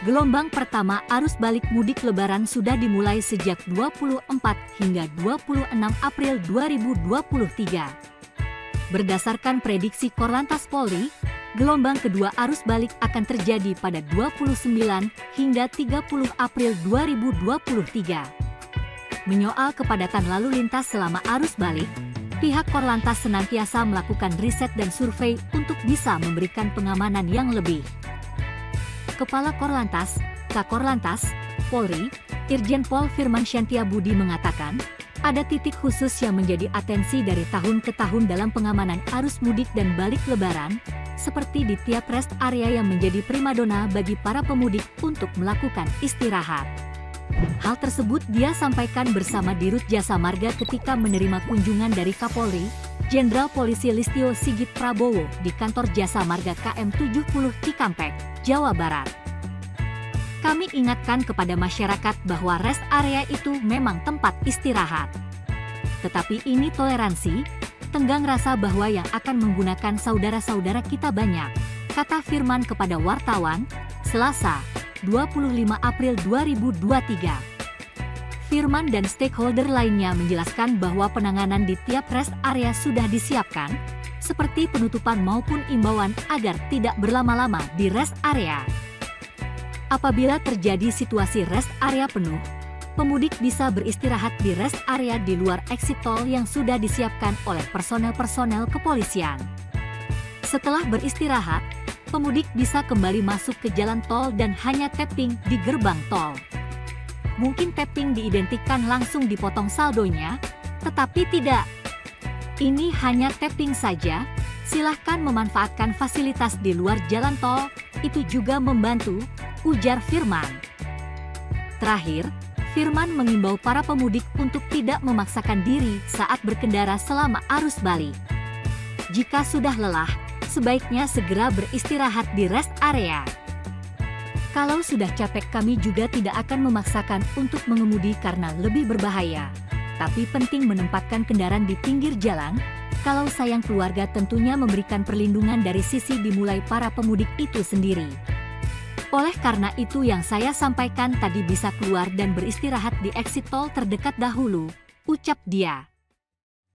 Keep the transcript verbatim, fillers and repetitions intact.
Gelombang pertama arus balik mudik Lebaran sudah dimulai sejak dua puluh empat hingga dua puluh enam April dua ribu dua puluh tiga. Berdasarkan prediksi Korlantas Polri, gelombang kedua arus balik akan terjadi pada dua puluh sembilan hingga tiga puluh April dua ribu dua puluh tiga. Menyoal kepadatan lalu lintas selama arus balik, pihak Korlantas senantiasa melakukan riset dan survei untuk bisa memberikan pengamanan yang lebih. Kepala Korlantas, Kakorlantas, Polri, Irjen Pol Firman Syantiabudi mengatakan, ada titik khusus yang menjadi atensi dari tahun ke tahun dalam pengamanan arus mudik dan balik Lebaran, seperti di tiap rest area yang menjadi primadona bagi para pemudik untuk melakukan istirahat. Hal tersebut dia sampaikan bersama Dirut Jasa Marga ketika menerima kunjungan dari Kapolri, Jenderal Polisi Listio Sigit Prabowo di kantor Jasa Marga K M tujuh puluh Cikampek, Jawa Barat. Kami ingatkan kepada masyarakat bahwa rest area itu memang tempat istirahat. Tetapi ini toleransi, tenggang rasa bahwa yang akan menggunakan saudara-saudara kita banyak, kata Firman kepada wartawan, Selasa, dua puluh lima April dua ribu dua puluh tiga. Firman dan stakeholder lainnya menjelaskan bahwa penanganan di tiap rest area sudah disiapkan, seperti penutupan maupun imbauan agar tidak berlama-lama di rest area. Apabila terjadi situasi rest area penuh, pemudik bisa beristirahat di rest area di luar exit tol yang sudah disiapkan oleh personel-personel kepolisian. Setelah beristirahat, pemudik bisa kembali masuk ke jalan tol dan hanya tapping di gerbang tol. Mungkin tapping diidentikan langsung dipotong saldonya, tetapi tidak. Ini hanya tapping saja, silahkan memanfaatkan fasilitas di luar jalan tol, itu juga membantu, ujar Firman. Terakhir, Firman mengimbau para pemudik untuk tidak memaksakan diri saat berkendara selama arus balik. Jika sudah lelah, sebaiknya segera beristirahat di rest area. Kalau sudah capek, kami juga tidak akan memaksakan untuk mengemudi karena lebih berbahaya. Tapi penting menempatkan kendaraan di pinggir jalan. Kalau sayang keluarga, tentunya memberikan perlindungan dari sisi dimulai para pemudik itu sendiri. Oleh karena itu yang saya sampaikan tadi, bisa keluar dan beristirahat di exit tol terdekat dahulu, ucap dia.